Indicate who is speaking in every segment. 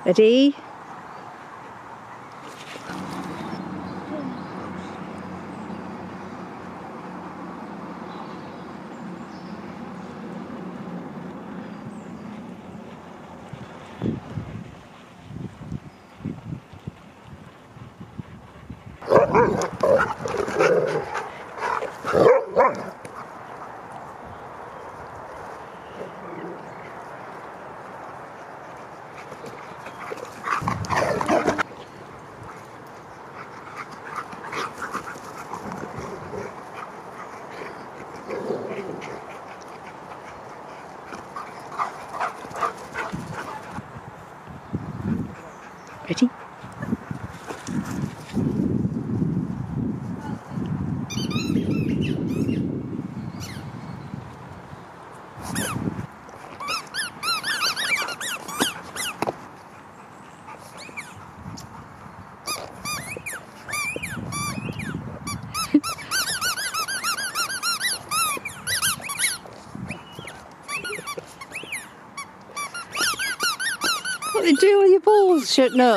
Speaker 1: Ready? Ready? What are they doing with your balls, Nook?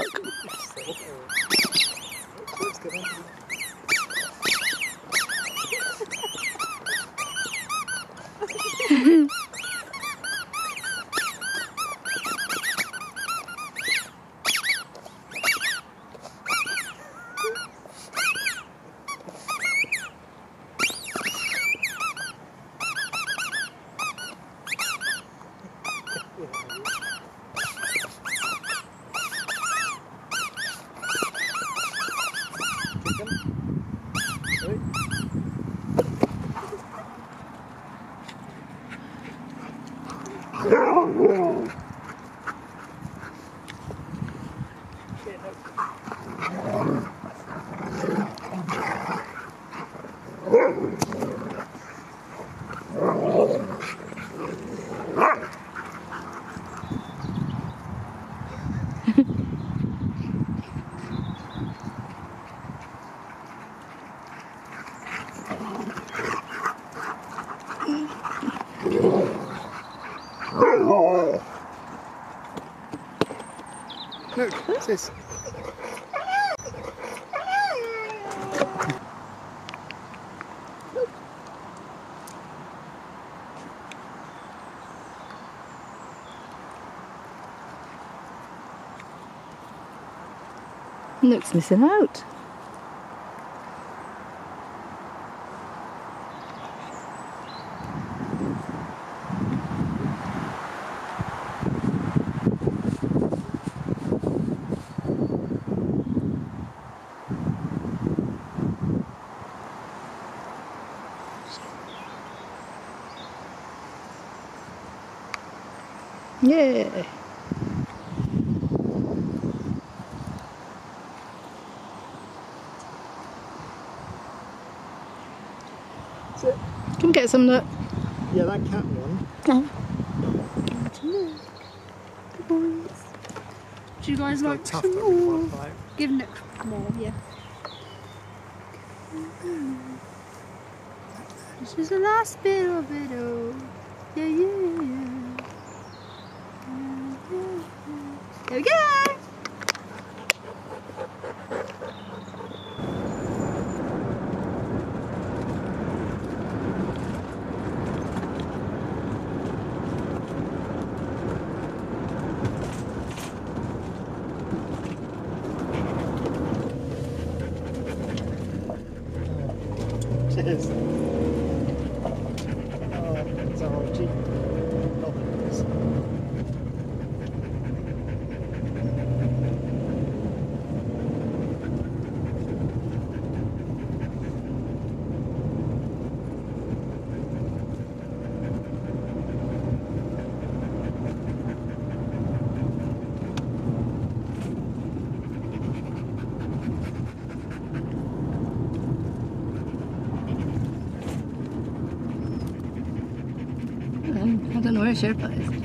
Speaker 2: Look, what's this?
Speaker 1: Nook's missing out. Yeah. Come get some, Nook.
Speaker 2: Yeah, that cat one.
Speaker 1: Oh.
Speaker 3: Good boys. Do you guys like
Speaker 2: Tough
Speaker 3: some more?
Speaker 2: bite.
Speaker 3: Give Nook more, yeah. This is the last bit of it all. Yeah, yeah, yeah. There we go!
Speaker 2: Cheers. Oh, it's a whole cheap.
Speaker 1: I don't know where Sherpa is.